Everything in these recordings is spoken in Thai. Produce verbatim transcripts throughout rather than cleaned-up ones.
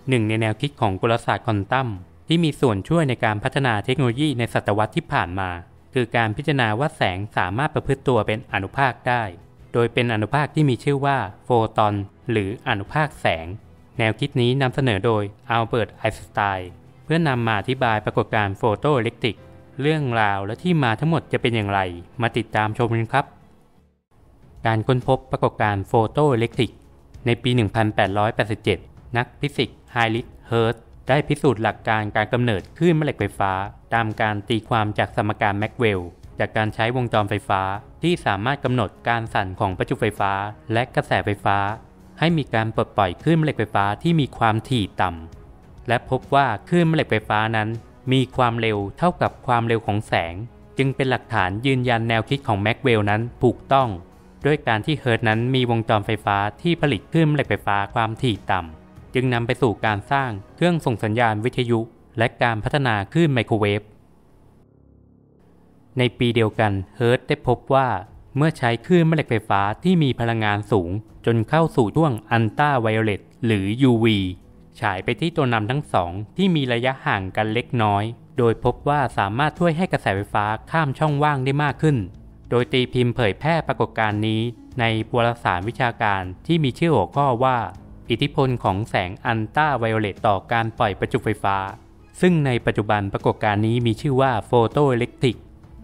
หนึ่งในแนวคิดของกลศาสตร์ควอนตัมที่มีส่วนช่วยในการพัฒนาเทคโนโลยีในศตวรรษที่ผ่านมาคือการพิจารณาว่าแสงสามารถประพฤติตัวเป็นอนุภาคได้โดยเป็นอนุภาคที่มีชื่อว่าโฟตอนหรืออนุภาคแสงแนวคิดนี้นำเสนอโดยอัลเบิร์ตไอน์สไตน์เพื่อนำมาอธิบายปรากฏการณ์โฟโตอิเล็กตริกเรื่องราวและที่มาทั้งหมดจะเป็นอย่างไรมาติดตามชมกันครับการค้นพบปรากฏการณ์โฟโตอิเล็กตริกในปี หนึ่งพันแปดร้อยแปดสิบเจ็ด นักฟิสิกส์ไฮริช เฮิร์ตซ์ได้พิสูจน์หลักการการกำเนิดคลื่นแม่เหล็กไฟฟ้าตามการตีความจากสมการแม็กเวลล์จากการใช้วงจรไฟฟ้าที่สามารถกำหนดการสั่นของประจุไฟฟ้าและกระแสไฟฟ้าให้มีการปลดปล่อยคลื่นแม่เหล็กไฟฟ้าที่มีความถี่ต่ำและพบว่าคลื่นแม่เหล็กไฟฟ้านั้นมีความเร็วเท่ากับความเร็วของแสงจึงเป็นหลักฐานยืนยันแนวคิดของแม็กเวลล์นั้นถูกต้องด้วยการที่เฮิร์ตซ์นั้นมีวงจรไฟฟ้าที่ผลิตคลื่นแม่เหล็กไฟฟ้าความถี่ต่ำจึงนำไปสู่การสร้างเครื่องส่งสัญญาณวิทยุและการพัฒนาคลื่นไมโครเวฟในปีเดียวกันเฮิร์ตซ์ได้พบว่าเมื่อใช้คลื่นแม่เหล็กไฟฟ้าที่มีพลังงานสูงจนเข้าสู่ช่วงอัลตราไวโอเลตหรือ ยู วี ฉายไปที่ตัวนำทั้งสองที่มีระยะห่างกันเล็กน้อยโดยพบว่าสามารถช่วยให้กระแสไฟฟ้าข้ามช่องว่างได้มากขึ้นโดยตีพิมพ์เผยแพร่ปรากฏการณ์นี้ในวารสารวิชาการที่มีชื่อหัวข้อว่าอิทธิพลของแสงอัลตราไวโอเลตต่อการปล่อยประจุไฟฟ้าซึ่งในปัจจุบันปรากฏการณ์นี้มีชื่อว่าโฟโตอิเล็กตริก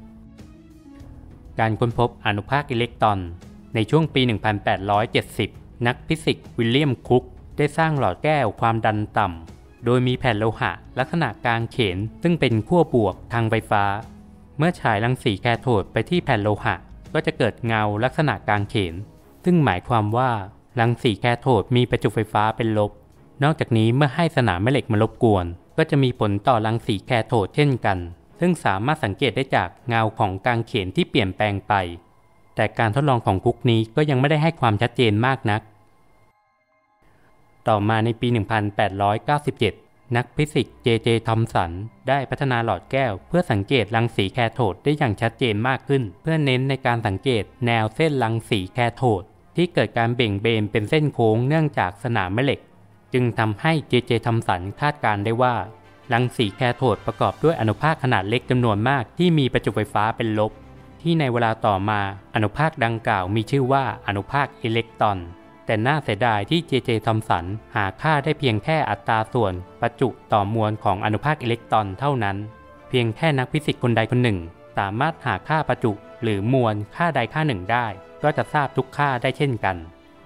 การค้นพบอนุภาคอิเล็กตรอนในช่วงปี หนึ่งพันแปดร้อยเจ็ดสิบ นักฟิสิกส์วิลเลียมคุกได้สร้างหลอดแก้วความดันต่ำโดยมีแผ่นโลหะลักษณะกลางเขนซึ่งเป็นขั้วบวกทางไฟฟ้าเมื่อฉายรังสีแคโทดไปที่แผ่นโลหะก็จะเกิดเงาลักษณะกลางเขนซึ่งหมายความว่ารังสีแคโทดมีประจุไฟฟ้าเป็นลบนอกจากนี้เมื่อให้สนามแม่เหล็กมารบกวนก็จะมีผลต่อรังสีแคโทดเช่นกันซึ่งสามารถสังเกตได้จากเงาของกลางเขนที่เปลี่ยนแปลงไปแต่การทดลองของคุกนี้ก็ยังไม่ได้ให้ความชัดเจนมากนักต่อมาในปี หนึ่งพันแปดร้อยเก้าสิบเจ็ด นักฟิสิกส์ เจ เจ ทอมสันได้พัฒนาหลอดแก้วเพื่อสังเกตรังสีแคโทดได้อย่างชัดเจนมากขึ้นเพื่อเน้นในการสังเกตแนวเส้นรังสีแคโทดที่เกิดการเบ่งเบนเป็นเส้นโค้งเนื่องจากสนามแม่เหล็กจึงทำให้ เจ เจ ทอมสันคาดการณ์ได้ว่ารังสีแคโทดประกอบด้วยอนุภาคขนาดเล็กจำนวนมากที่มีประจุไฟฟ้าเป็นลบที่ในเวลาต่อมาอนุภาคดังกล่าวมีชื่อว่าอนุภาคอิเล็กตรอนแต่น่าเสียดายที่ เจ เจ ทอมสันหาค่าได้เพียงแค่อัตราส่วนประจุต่อมวลของอนุภาคอิเล็กตรอนเท่านั้นเพียงแค่นักฟิสิกส์คนใดคนหนึ่งสามารถหาค่าประจุหรือมวลค่าใดค่าหนึ่งได้ก็จะทราบทุกค่าได้เช่นกัน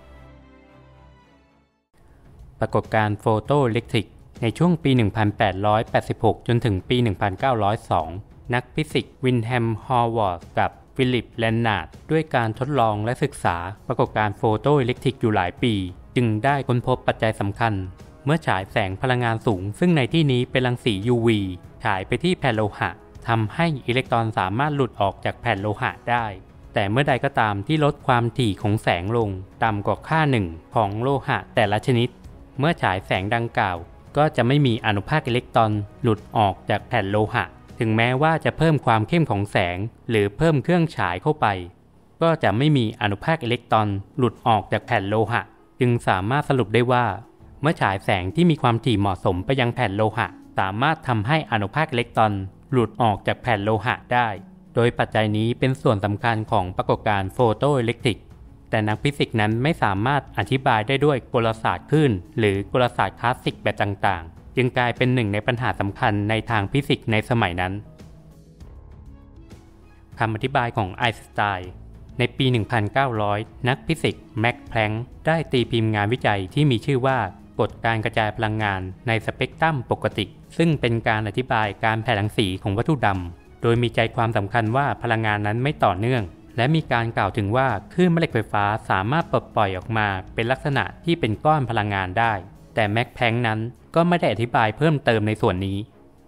ปรากฏการณ์โฟโตอิเล็กตริกในช่วงปี หนึ่งพันแปดร้อยแปดสิบหก จนถึงปี หนึ่งพันเก้าร้อยสอง นักฟิสิกส์วินแฮม ฮอว์วอร์ดกับฟิลิป แลนนาร์ดด้วยการทดลองและศึกษาปรากฏการณ์โฟโตอิเล็กตริกอยู่หลายปีจึงได้ค้นพบปัจจัยสำคัญเมื่อฉายแสงพลังงานสูงซึ่งในที่นี้เป็นรังสี ยู วี ฉายไปที่แผ่นโลหะทำให้อิเล็กตรอนสามารถหลุดออกจากแผ่นโลหะได้แต่เมื่อใดก็ตามที่ลดความถี่ของแสงลงต่ำกว่าค่าหนึ่งของโลหะแต่ละชนิดเมื่อฉายแสงดังกล่าวก็จะไม่มีอนุภาคอิเล็กตรอนหลุดออกจากแผ่นโลหะถึงแม้ว่าจะเพิ่มความเข้มของแสงหรือเพิ่มเครื่องฉายเข้าไปก็จะไม่มีอนุภาคอิเล็กตรอนหลุดออกจากแผ่นโลหะจึงสามารถสรุปได้ว่าเมื่อฉายแสงที่มีความถี่เหมาะสมไปยังแผ่นโลหะสามารถทำให้อนุภาคอิเล็กตรอนหลุดออกจากแผ่นโลหะได้โดยปัจจัยนี้เป็นส่วนสำคัญของปรากฏการณ์โฟโตอิเล็กตริกแต่นักฟิสิกส์นั้นไม่สามารถอธิบายได้ด้วยกลศาสตร์คลื่นหรือกลศาสตร์คลาสสิกแบบต่างๆจึงกลายเป็นหนึ่งในปัญหาสำคัญในทางฟิสิกส์ในสมัยนั้นคำอธิบายของไอน์สไตน์ในปี หนึ่งพันเก้าร้อย นักฟิสิกส์แม็กซ์ แพลงก์ได้ตีพิมพ์งานวิจัยที่มีชื่อว่ากฎการกระจายพลังงานในสเปกตรัมปกติซึ่งเป็นการอธิบายการแผ่รังสีของวัตถุดำโดยมีใจความสำคัญว่าพลังงานนั้นไม่ต่อเนื่องและมีการกล่าวถึงว่าคลื่นแม่เหล็กไฟฟ้าสามารถปลดปล่อยออกมาเป็นลักษณะที่เป็นก้อนพลังงานได้แต่แม็กซ์ แพลงก์นั้นก็ไม่ได้อธิบายเพิ่มเติมในส่วนนี้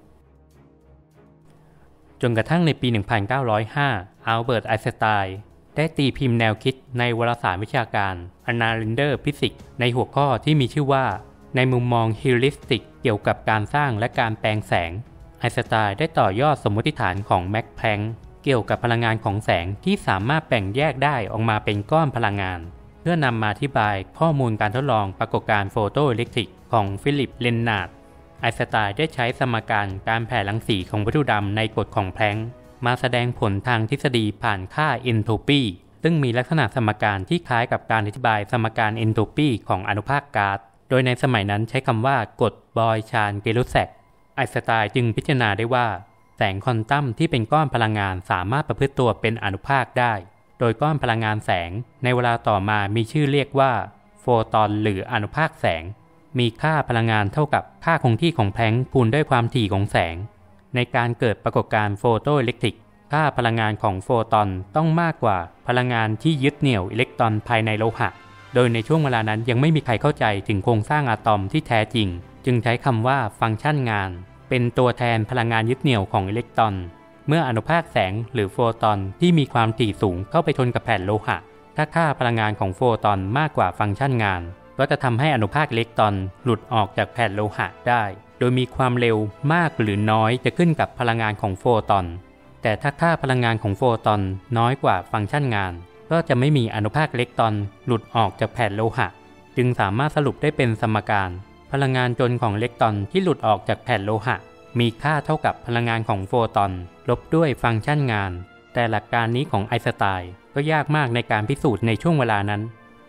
จนกระทั่งในปี หนึ่งพันเก้าร้อยห้า อัลเบิร์ต ไอน์สไตน์ได้ตีพิมพ์แนวคิดในวารสารวิชาการ Analytical Physics ในหัวข้อที่มีชื่อว่าในมุมมองฮิวริสติกเกี่ยวกับการสร้างและการแปลงแสงไอน์สไตน์ได้ต่อยอดสมมติฐานของแม็กซ์ แพลงก์เกี่ยวกับพลังงานของแสงที่สามารถแบ่งแยกได้ออกมาเป็นก้อนพลังงานเพื่อนำมาอธิบายข้อมูลการทดลองปรากฏการณ์โฟโตอิเล็กตริกของฟิลิปเลนนาร์ดไอน์สไตน์ได้ใช้สมการการแผ่รังสีของวัตถุดำในกฎของแพลงก์มาแสดงผลทางทฤษฎีผ่านค่าเอนโทรปีซึ่งมีลักษณะสมการที่คล้ายกับการอธิบายสมการเอนโทรปีของอนุภาคก๊าซโดยในสมัยนั้นใช้คำว่ากฎบอยชานเกโรแซกไอน์สไตน์จึงพิจารณาได้ว่าแสงควอนตัมที่เป็นก้อนพลังงานสามารถประพฤติตัวเป็นอนุภาคได้โดยก้อนพลังงานแสงในเวลาต่อมามีชื่อเรียกว่าโฟตอนหรืออนุภาคแสงมีค่าพลังงานเท่ากับค่าคงที่ของแพลงก์คูณด้วยความถี่ของแสงในการเกิดปรากฏการณ์โฟโตอิเล็กทริกค่าพลังงานของโฟตอนต้องมากกว่าพลังงานที่ยึดเหนี่ยวอิเล็กตรอนภายในโลหะโดยในช่วงเวลานั้นยังไม่มีใครเข้าใจถึงโครงสร้างอะตอมที่แท้จริงจึงใช้คำว่าฟังก์ชันงานเป็นตัวแทนพลังงานยึดเหนี่ยวของอิเล็กตรอนเมื่ออนุภาคแสงหรือโฟตอนที่มีความถี่สูงเข้าไปชนกับแผ่นโลหะถ้าค่าพลังงานของโฟตอนมากกว่าฟังก์ชันงานก็จะทำให้อนุภาคอิเล็กตรอนหลุดออกจากแผ่นโลหะได้โดยมีความเร็วมากหรือน้อยจะขึ้นกับพลังงานของโฟตอนแต่ถ้าค่าพลังงานของโฟตอนน้อยกว่าฟังก์ชันงานก็จะไม่มีอนุภาคอิเล็กตรอนหลุดออกจากแผ่นโลหะจึงสามารถสรุปได้เป็นสมการพลังงานจนของอิเล็กตรอนที่หลุดออกจากแผ่นโลหะมีค่าเท่ากับพลังงานของโฟตอนลบด้วยฟังก์ชันงานแต่หลักการนี้ของไอน์สไตน์ก็ยากมากในการพิสูจน์ในช่วงเวลานั้น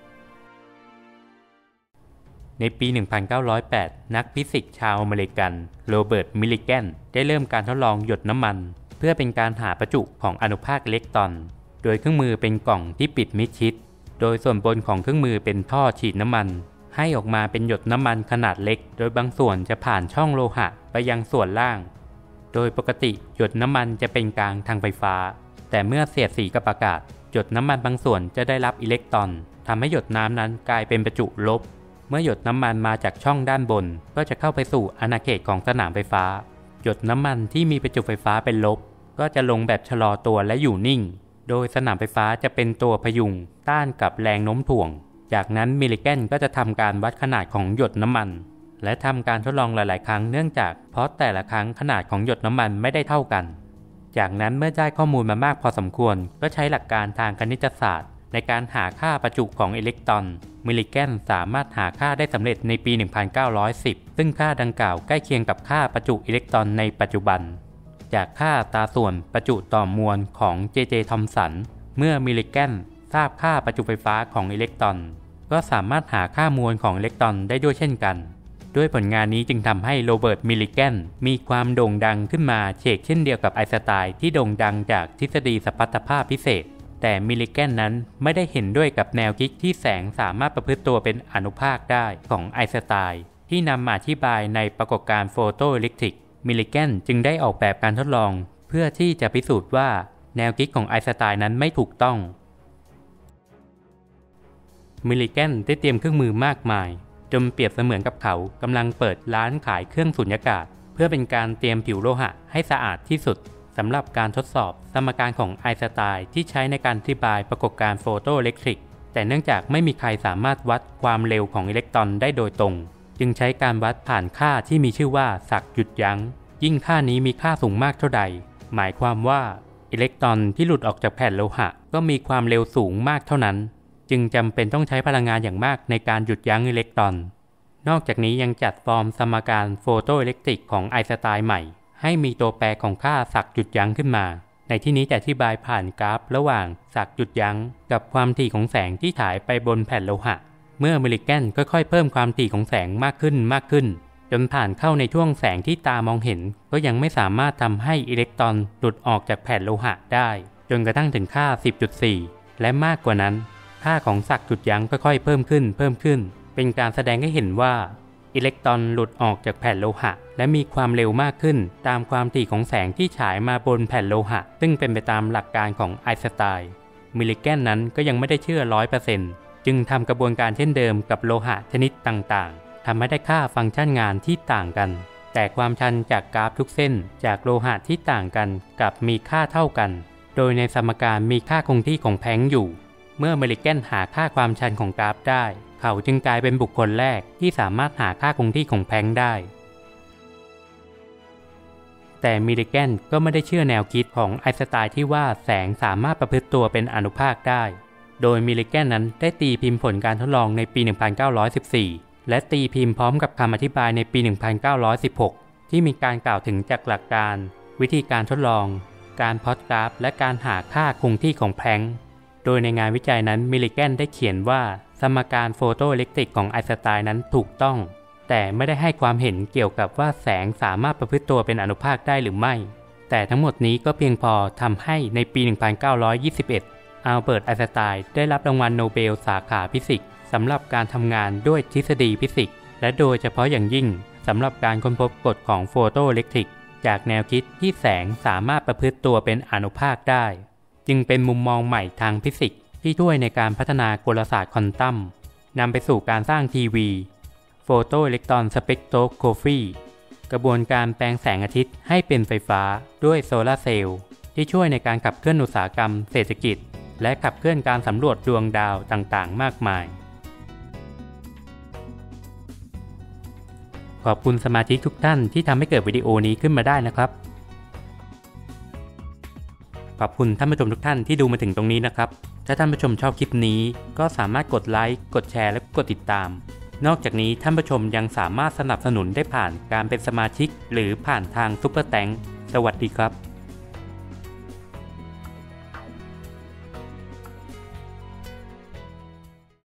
ในปี หนึ่งพันเก้าร้อยแปด นักฟิสิกส์ชาวอเมริกันโรเบิร์ต มิลลิแกนได้เริ่มการทดลองหยดน้ำมันเพื่อเป็นการหาประจุของอนุภาคอิเล็กตรอนโดยเครื่องมือเป็นกล่องที่ปิดมิดชิดโดยส่วนบนของเครื่องมือเป็นท่อฉีดน้ำมันให้ออกมาเป็นหยดน้ำมันขนาดเล็กโดยบางส่วนจะผ่านช่องโลหะไปยังส่วนล่างโดยปกติหยดน้ำมันจะเป็นกลางทางไฟฟ้าแต่เมื่อเสียดสีกับอากาศหยดน้ำมันบางส่วนจะได้รับอิเล็กตรอนทำให้หยดน้ำนั้นกลายเป็นประจุลบเมื่อหยดน้ำมันมาจากช่องด้านบนก็จะเข้าไปสู่อาณาเขตของสนามไฟฟ้าหยดน้ำมันที่มีประจุไฟฟ้าเป็นลบก็จะลงแบบชะลอตัวและอยู่นิ่งโดยสนามไฟฟ้าจะเป็นตัวพยุงต้านกับแรงโน้มถ่วงจากนั้นมิลลิแกนก็จะทำการวัดขนาดของหยดน้ำมันและทำการทดลองหลายๆครั้งเนื่องจากเพราะแต่ละครั้งขนาดของหยดน้ำมันไม่ได้เท่ากันจากนั้นเมื่อได้ข้อมูลมามากพอสมควรก็ใช้หลักการทางคณิตศาสตร์ในการหาค่าประจุของอิเล็กตรอนมิลลิแกนสามารถหาค่าได้สำเร็จในปี หนึ่งพันเก้าร้อยสิบ ซึ่งค่าดังกล่าวใกล้เคียงกับค่าประจุอิเล็กตรอนในปัจจุบันจากค่าอัตราส่วนประจุต่อมวลของ เจ เจ ทอมสันเมื่อมิลลิแกนทราบค่าประจุไฟฟ้าของอิเล็กตรอนก็สามารถหาค่ามวลของอิเล็กตรอนได้ด้วยเช่นกันด้วยผลงานนี้จึงทำให้โรเบิร์ต มิลลิแกนมีความโด่งดังขึ้นมาเฉกเช่นเดียวกับไอน์สไตน์ที่โด่งดังจากทฤษฎีสมรรถภาพพิเศษแต่มิลลิแกนนั้นไม่ได้เห็นด้วยกับแนวคิดที่แสงสามารถประพฤติตัวเป็นอนุภาคได้ของไอน์สไตน์ที่นำมาอธิบายในปรากฏการณ์โฟโตอิเล็กทริกมิลลิแกนจึงได้ออกแบบการทดลองเพื่อที่จะพิสูจน์ว่าแนวคิดของไอน์สไตน์นั้นไม่ถูกต้องมิลลิแกนได้เตรียมเครื่องมือมากมายจนเปรียบเสมือนกับเขากำลังเปิดร้านขายเครื่องสุญญากาศเพื่อเป็นการเตรียมผิวโลหะให้สะอาดที่สุดสำหรับการทดสอบสมการของไอน์สไตน์ที่ใช้ในการอธิบายปรากฏการณ์โฟโตอิเล็กทริกแต่เนื่องจากไม่มีใครสามารถวัดความเร็วของอิเล็กตรอนได้โดยตรงจึงใช้การวัดผ่านค่าที่มีชื่อว่าศักหยุดยั้งยิ่งค่านี้มีค่าสูงมากเท่าใดหมายความว่าอิเล็กตรอนที่หลุดออกจากแผ่นโลหะก็มีความเร็วสูงมากเท่านั้นจึงจำเป็นต้องใช้พลังงานอย่างมากในการหยุดยั้งอิเล็กตรอนนอกจากนี้ยังจัดฟอร์มสมการโฟโตอิเล็กทริกของไอน์สไตน์ใหม่ให้มีตัวแปรของค่าศักหยุดยั้งขึ้นมาในที่นี้จะอธิบายผ่านกราฟระหว่างศักหยุดยั้งกับความถี่ของแสงที่ฉายไปบนแผ่นโลหะเมื่อมิลลิแกนค่อยๆเพิ่มความถี่ของแสงมากขึ้นมากขึ้นจนผ่านเข้าในช่วงแสงที่ตามองเห็นก็ยังไม่สามารถทำให้อิเล็กตรอนหลุดออกจากแผ่นโลหะได้จนกระทั่งถึงค่า สิบจุดสี่ และมากกว่านั้นค่าของศักหยุดยั้งค่อยๆเพิ่มขึ้นเพิ่มขึ้นเป็นการแสดงให้เห็นว่าอิเล็กตรอนหลุดออกจากแผ่นโลหะและมีความเร็วมากขึ้นตามความถี่ของแสงที่ฉายมาบนแผ่นโลหะซึ่งเป็นไปตามหลักการของไอน์สไตน์มิลลิแกนนั้นก็ยังไม่ได้เชื่อ ร้อยเปอร์เซ็นต์ จึงทำกระบวนการเช่นเดิมกับโลหะชนิดต่างๆทำให้ได้ค่าฟังก์ชันงานที่ต่างกันแต่ความชันจากกราฟทุกเส้นจากโลหะที่ต่างกันกับมีค่าเท่ากันโดยในสมการมีค่าคงที่ของแพลงก์อยู่เมื่อมิลลิแกนหาค่าความชันของกราฟได้เขาจึงกลายเป็นบุคคลแรกที่สามารถหาค่าคงที่ของแพลงก์ได้แต่มิลลิแกนก็ไม่ได้เชื่อแนวคิดของไอน์สไตน์ที่ว่าแสงสามารถประพฤติตัวเป็นอนุภาคได้โดยมิลลิแกนนั้นได้ตีพิมพ์ผลการทดลองในปี หนึ่งพันเก้าร้อยสิบสี่และตีพิมพ์พร้อมกับคำอธิบายในปี หนึ่งพันเก้าร้อยสิบหก ที่มีการกล่าวถึงจากหลักการวิธีการทดลองการพลอตกราฟและการหาค่าคงที่ของแพลงก์โดยในงานวิจัยนั้นมิลลิแกนได้เขียนว่าสมการโฟโตอิเล็กตริกของไอน์สไตน์นั้นถูกต้องแต่ไม่ได้ให้ความเห็นเกี่ยวกับว่าแสงสามารถประพฤติตัวเป็นอานุภาคได้หรือไม่แต่ทั้งหมดนี้ก็เพียงพอทำให้ในปี หนึ่งพันเก้าร้อยยี่สิบเอ็ด อัลเบิร์ต ไอน์สไตน์ได้รับรางวัลโนเบลสาขาฟิสิกส์สำหรับการทำงานด้วยทฤษฎีฟิสิกส์และโดยเฉพาะอย่างยิ่งสำหรับการค้นพบกฎของโฟโตอิเล็กตริกจากแนวคิดที่แสงสามารถประพฤติตัวเป็นอานุภาคได้จึงเป็นมุมมองใหม่ทางฟิสิกส์ที่ช่วยในการพัฒนากลศาสตร์ควอนตัมนำไปสู่การสร้างทีวีโฟโตอิเล็กตรอนสเปกโทรโกรฟีกระบวนการแปลงแสงอาทิตย์ให้เป็นไฟฟ้าด้วยโซลาร์เซลล์ที่ช่วยในการขับเคลื่อนอุตสาหกรรมเศรษฐกิจและขับเคลื่อนการสำรวจดวงดาวต่างๆมากมายขอบคุณสมาชิกทุกท่านที่ทำให้เกิดวิดีโอนี้ขึ้นมาได้นะครับขอบคุณท่านผู้ชมทุกท่านที่ดูมาถึงตรงนี้นะครับถ้าท่านผู้ชมชอบคลิปนี้ก็สามารถกดไลค์กดแชร์และกดติดตามนอกจากนี้ท่านผู้ชมยังสามารถสนับสนุนได้ผ่านการเป็นสมาชิกหรือผ่านทางซุปเปอร์แตงค์สวัสดีครับ